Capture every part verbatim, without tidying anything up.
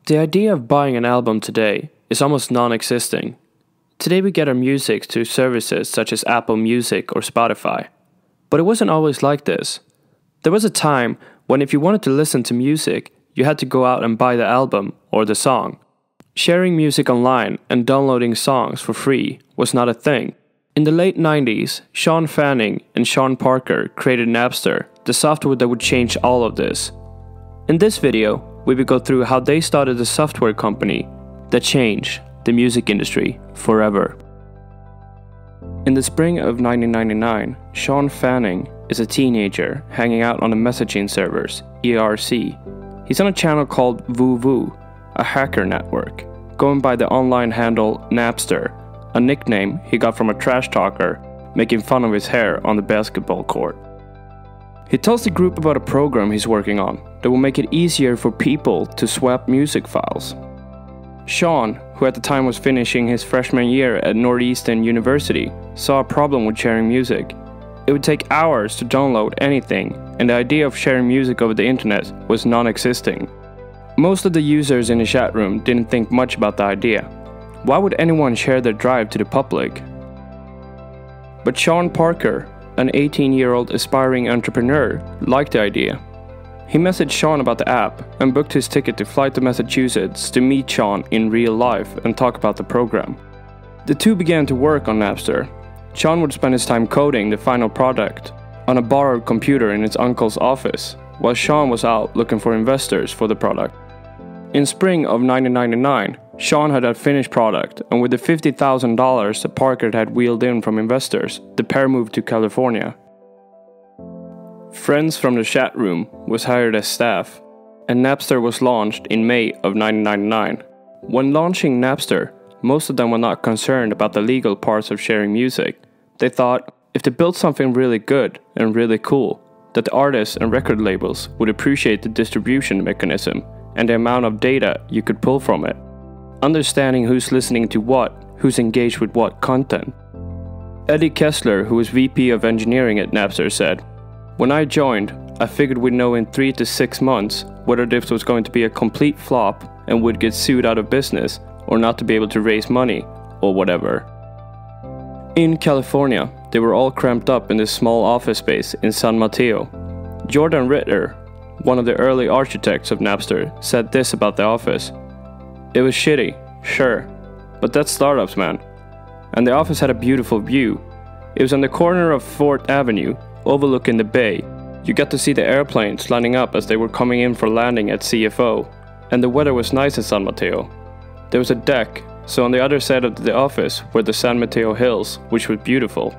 The idea of buying an album today is almost non-existing. Today we get our music through services such as Apple Music or Spotify. But it wasn't always like this. There was a time when if you wanted to listen to music, you had to go out and buy the album or the song. Sharing music online and downloading songs for free was not a thing. In the late nineties, Sean Fanning and Sean Parker created Napster, the software that would change all of this. In this video, we will go through how they started a software company that changed the music industry forever. In the spring of nineteen ninety-nine, Sean Fanning is a teenager hanging out on the messaging servers, E R C. He's on a channel called VooVoo, a hacker network, going by the online handle Napster, a nickname he got from a trash talker making fun of his hair on the basketball court. He tells the group about a program he's working on that will make it easier for people to swap music files. Sean, who at the time was finishing his freshman year at Northeastern University, saw a problem with sharing music. It would take hours to download anything, and the idea of sharing music over the internet was non-existing. Most of the users in the chat room didn't think much about the idea. Why would anyone share their drive to the public? But Sean Parker, an eighteen-year-old aspiring entrepreneur, liked the idea. He messaged Sean about the app and booked his ticket to fly to Massachusetts to meet Sean in real life and talk about the program. The two began to work on Napster. Sean would spend his time coding the final product on a borrowed computer in his uncle's office, while Sean was out looking for investors for the product. In spring of nineteen ninety-nine, Sean had a finished product, and with the fifty thousand dollars that Parker had wheeled in from investors, the pair moved to California. Friends from the chat room was hired as staff, and Napster was launched in May of nineteen ninety-nine. When launching Napster, most of them were not concerned about the legal parts of sharing music. They thought, if they built something really good and really cool, that the artists and record labels would appreciate the distribution mechanism and the amount of data you could pull from it. Understanding who's listening to what, who's engaged with what content. Eddie Kessler, who was V P of engineering at Napster, said, "When I joined, I figured we'd know in three to six months whether this was going to be a complete flop and would get sued out of business or not to be able to raise money or whatever." In California, they were all cramped up in this small office space in San Mateo. Jordan Ritter, one of the early architects of Napster, said this about the office: "It was shitty, sure, but that's startups, man. And the office had a beautiful view. It was on the corner of Fourth Avenue, overlooking the bay. You got to see the airplanes lining up as they were coming in for landing at C F O. And the weather was nice in San Mateo. There was a deck, so on the other side of the office were the San Mateo Hills, which was beautiful."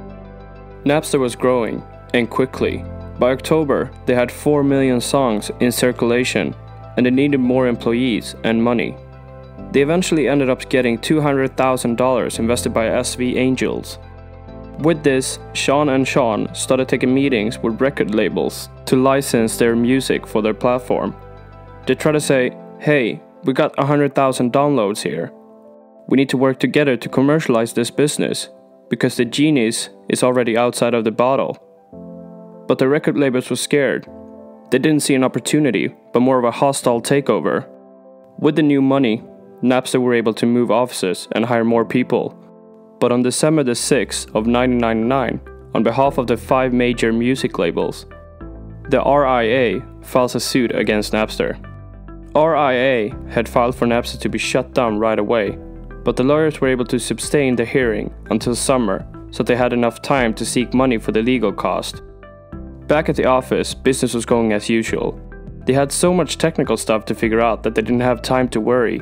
Napster was growing, and quickly. By October, they had four million songs in circulation, and they needed more employees and money. They eventually ended up getting two hundred thousand dollars invested by S V Angels. With this, Sean and Sean started taking meetings with record labels to license their music for their platform. They try to say, "Hey, we got one hundred thousand downloads here. We need to work together to commercialize this business, because the genie is already outside of the bottle." But the record labels were scared. They didn't see an opportunity, but more of a hostile takeover. With the new money, Napster were able to move offices and hire more people. But on December the sixth of nineteen ninety-nine, on behalf of the five major music labels, the R I A files a suit against Napster. R I A had filed for Napster to be shut down right away, but the lawyers were able to sustain the hearing until summer, so they had enough time to seek money for the legal cost. Back at the office, business was going as usual. They had so much technical stuff to figure out that they didn't have time to worry.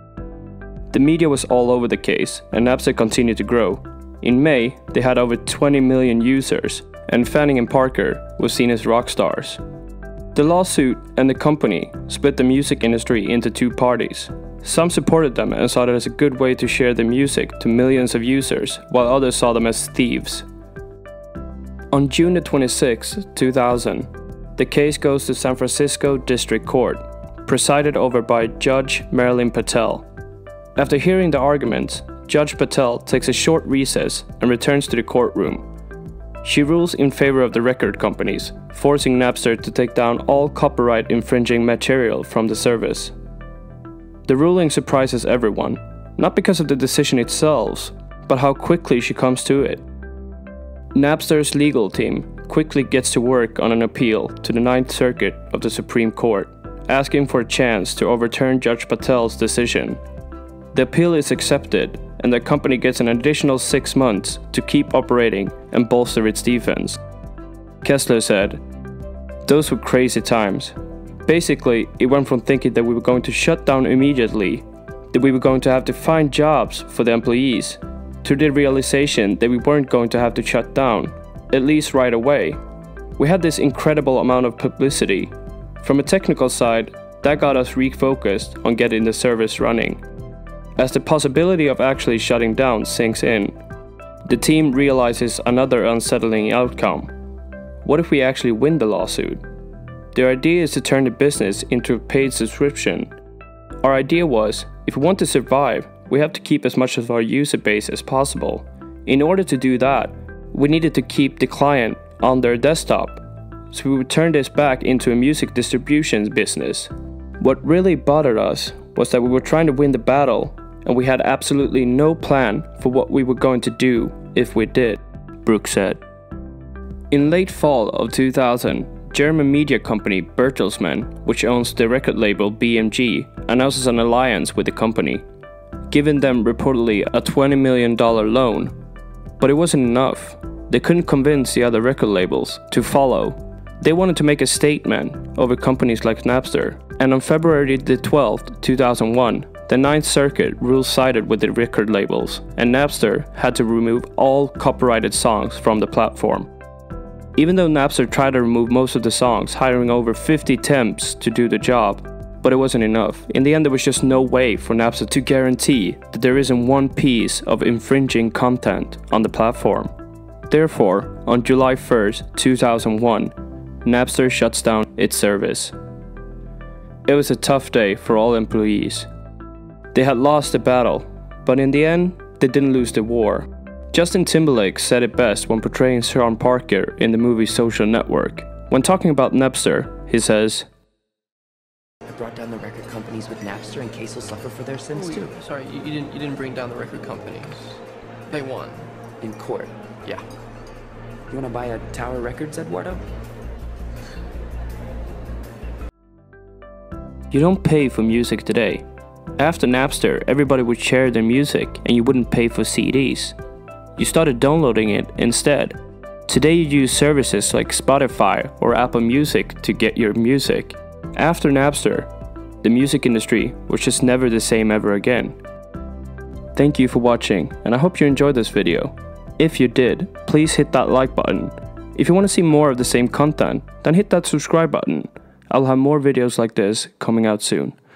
The media was all over the case, and Napster continued to grow. In May, they had over twenty million users, and Fanning and Parker were seen as rock stars. The lawsuit and the company split the music industry into two parties. Some supported them and saw it as a good way to share the music to millions of users, while others saw them as thieves. On June the twenty-sixth, two thousand, the case goes to San Francisco District Court, presided over by Judge Marilyn Patel. After hearing the arguments, Judge Patel takes a short recess and returns to the courtroom. She rules in favor of the record companies, forcing Napster to take down all copyright infringing material from the service. The ruling surprises everyone, not because of the decision itself, but how quickly she comes to it. Napster's legal team quickly gets to work on an appeal to the Ninth Circuit of the Supreme Court, asking for a chance to overturn Judge Patel's decision. The appeal is accepted, and the company gets an additional six months to keep operating and bolster its defense. Kessler said, "Those were crazy times. Basically, it went from thinking that we were going to shut down immediately, that we were going to have to find jobs for the employees, to the realization that we weren't going to have to shut down, at least right away. We had this incredible amount of publicity. From a technical side, that got us refocused on getting the service running. As the possibility of actually shutting down sinks in, the team realizes another unsettling outcome. What if we actually win the lawsuit? Their idea is to turn the business into a paid subscription. Our idea was, if we want to survive, we have to keep as much of our user base as possible. In order to do that, we needed to keep the client on their desktop, so we would turn this back into a music distribution business. What really bothered us was that we were trying to win the battle, and we had absolutely no plan for what we were going to do if we did," Brooks said. In late fall of two thousand, German media company Bertelsmann, which owns the record label B M G, announces an alliance with the company, giving them reportedly a twenty million dollar loan. But it wasn't enough. They couldn't convince the other record labels to follow. They wanted to make a statement over companies like Napster, and on February the twelfth, two thousand one, the Ninth Circuit ruled sided with the record labels, and Napster had to remove all copyrighted songs from the platform. Even though Napster tried to remove most of the songs, hiring over fifty temps to do the job, but it wasn't enough. In the end, there was just no way for Napster to guarantee that there isn't one piece of infringing content on the platform. Therefore, on July first, two thousand one, Napster shuts down its service. It was a tough day for all employees. They had lost the battle, but in the end, they didn't lose the war. Justin Timberlake said it best when portraying Sean Parker in the movie Social Network. When talking about Napster, he says, "I brought down the record companies with Napster and Case will suffer for their sins Oh, too." you- Sorry, you, you didn't you didn't bring down the record companies. They won. In court. Yeah. You wanna buy a Tower Records, Eduardo? "You don't pay for music today. After Napster, everybody would share their music and you wouldn't pay for C Ds. You started downloading it instead. Today you use services like Spotify or Apple Music to get your music. After Napster, the music industry was just never the same ever again." Thank you for watching, and I hope you enjoyed this video. If you did, please hit that like button. If you want to see more of the same content, then hit that subscribe button. I'll have more videos like this coming out soon.